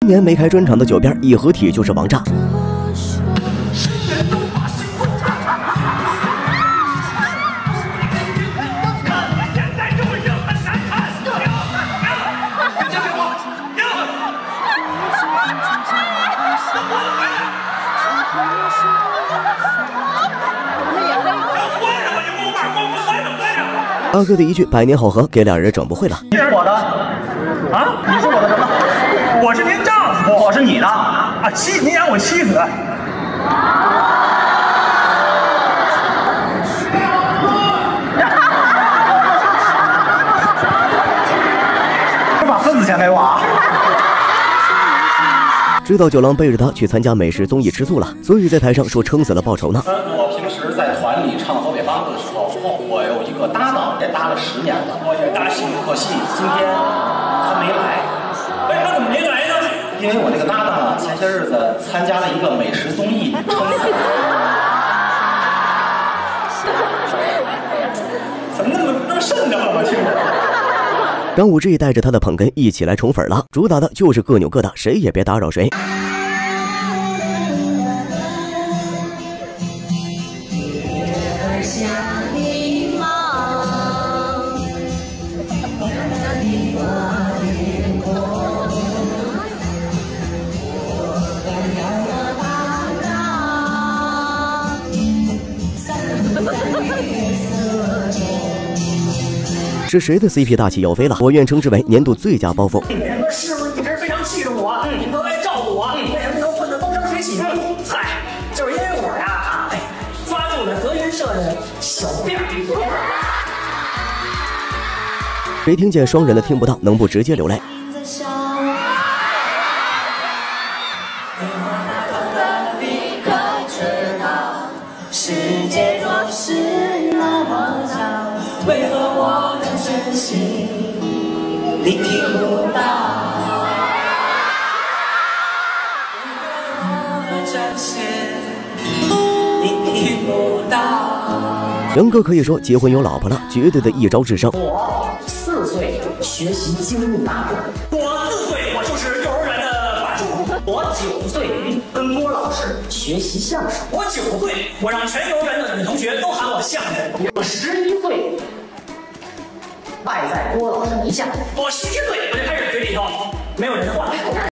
今年没开专场的九边一合体就是王炸。 阿哥的一句百年好合给俩人整不会了。 你是我的啊？你是我的什么？我是您丈夫，我是你的啊您养我妻子。快把份子钱给我啊！ 知道九郎背着他去参加美食综艺吃醋了，所以在台上说撑死了报仇呢。 我平时在团里唱河北梆子的时候，我有一个搭档，也搭了10年了，我也搭戏，可惜今天他没来。哎，他怎么没来呢？因为我这个搭档啊，前些日子参加了一个美食综艺，撑死了。怎么那么瘆得慌？我听着。 张武志带着他的捧哏一起来宠粉了，主打的就是各扭各的，谁也别打扰谁。是谁的 CP 大气要飞了？我愿称之为年度最佳包袱。 师傅一直非常器重我，都爱照顾我，为什么能混得风生水起呢？嗨，就是因为我呀，抓住了德云社的小辫儿。 谁听见双人的听不到，能不直接流泪？ 世界若是那么长，为何我的真心你听不到？为何我的真心你听不到？ 杨哥可以说结婚有老婆了，绝对的一招制胜。 我4岁学习京韵大鼓，我4岁我就是幼儿园的把主，我9岁跟郭老师学习相声，我9岁我让全幼儿园的女同学都喊我相声，我11岁拜在郭老师门下，我10岁我就开始嘴里头没有人的话。